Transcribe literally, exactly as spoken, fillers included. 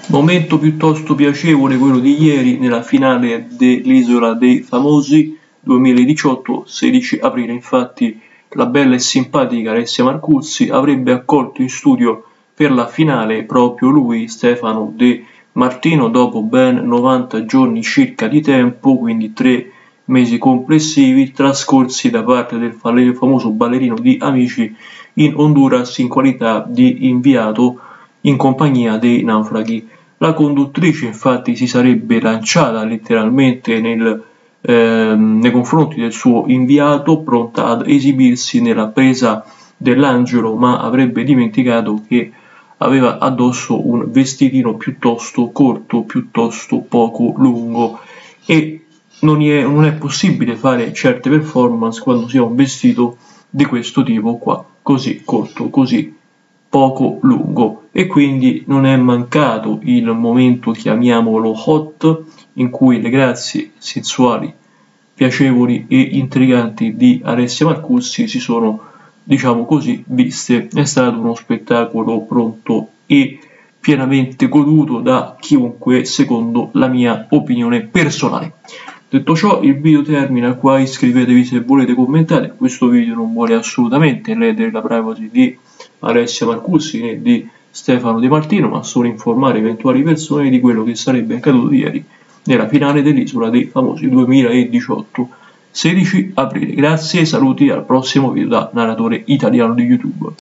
Momento piuttosto piacevole quello di ieri nella finale dell'Isola dei Famosi duemiladiciotto, sedici aprile. Infatti la bella e simpatica Alessia Marcuzzi avrebbe accolto in studio per la finale proprio lui, Stefano De Martino, dopo ben novanta giorni circa di tempo, quindi tre mesi complessivi trascorsi da parte del famoso ballerino di Amici in Honduras in qualità di inviato in compagnia dei naufraghi. La conduttrice infatti si sarebbe lanciata letteralmente nel, ehm, nei confronti del suo inviato, pronta ad esibirsi nella presa dell'angelo, ma avrebbe dimenticato che aveva addosso un vestitino piuttosto corto, piuttosto poco lungo, e non è, non è possibile fare certe performance quando si ha un vestito di questo tipo qua, così corto, così poco lungo, e quindi non è mancato il momento, chiamiamolo hot, in cui le grazie sessuali, piacevoli e intriganti di Alessia Marcuzzi si sono, diciamo così, viste. È stato uno spettacolo pronto e pienamente goduto da chiunque, secondo la mia opinione personale. Detto ciò, il video termina qua, iscrivetevi se volete commentare. Questo video non vuole assolutamente ledere la privacy di Alessia Marcuzzi né di Stefano De Martino, ma solo informare eventuali persone di quello che sarebbe accaduto ieri nella finale dell'Isola dei Famosi duemiladiciotto, sedici aprile. Grazie, saluti, al prossimo video da narratore italiano di YouTube.